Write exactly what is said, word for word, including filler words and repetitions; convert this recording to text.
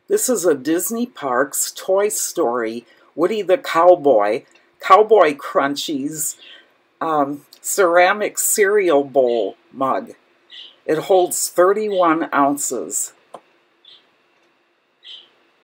This is a Disney Parks Toy Story Woody the Cowboy, Cowboy Crunchies, um, ceramic cereal bowl mug. It holds thirty-one ounces.